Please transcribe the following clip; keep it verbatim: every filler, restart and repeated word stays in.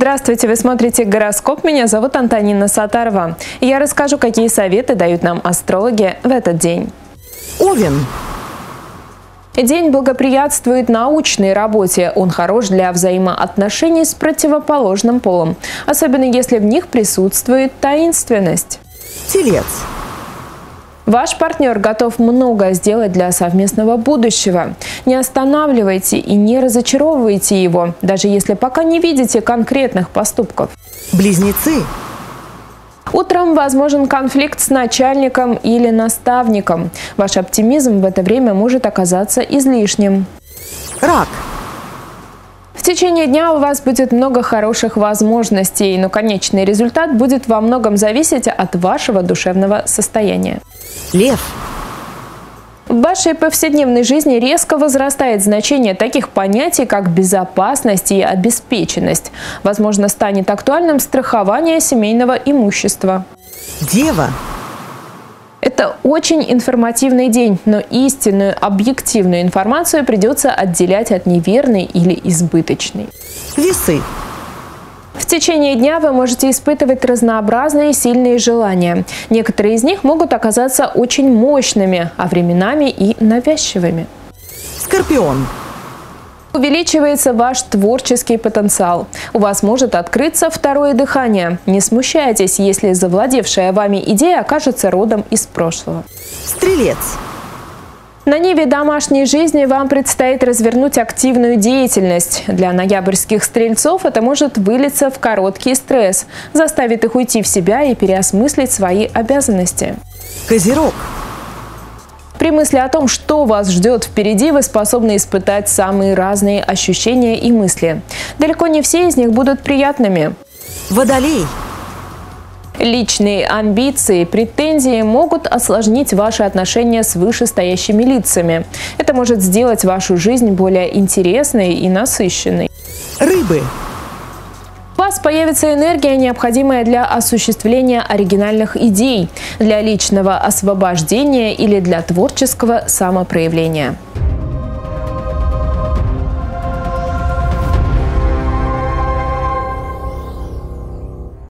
Здравствуйте, вы смотрите гороскоп. Меня зовут Антонина Сатарова. Я расскажу, какие советы дают нам астрологи в этот день. Овен. День благоприятствует научной работе. Он хорош для взаимоотношений с противоположным полом, особенно если в них присутствует таинственность. Телец. Ваш партнер готов многое сделать для совместного будущего. Не останавливайте и не разочаровывайте его, даже если пока не видите конкретных поступков. Близнецы. Утром возможен конфликт с начальником или наставником. Ваш оптимизм в это время может оказаться излишним. Рак. В течение дня у вас будет много хороших возможностей, но конечный результат будет во многом зависеть от вашего душевного состояния. Лев. В вашей повседневной жизни резко возрастает значение таких понятий, как безопасность и обеспеченность. Возможно, станет актуальным страхование семейного имущества. Дева. Это очень информативный день, но истинную, объективную информацию придется отделять от неверной или избыточной. Весы. В течение дня вы можете испытывать разнообразные сильные желания. Некоторые из них могут оказаться очень мощными, а временами и навязчивыми. Скорпион. Увеличивается ваш творческий потенциал. У вас может открыться второе дыхание. Не смущайтесь, если завладевшая вами идея окажется родом из прошлого. Стрелец. На ниве домашней жизни вам предстоит развернуть активную деятельность. Для ноябрьских стрельцов это может вылиться в короткий стресс, заставит их уйти в себя и переосмыслить свои обязанности. Козерог. При мысли о том, что вас ждет впереди, вы способны испытать самые разные ощущения и мысли. Далеко не все из них будут приятными. Водолей. Личные амбиции, претензии могут осложнить ваши отношения с вышестоящими лицами. Это может сделать вашу жизнь более интересной и насыщенной. Рыбы. У вас появится энергия, необходимая для осуществления оригинальных идей, для личного освобождения или для творческого самопроявления.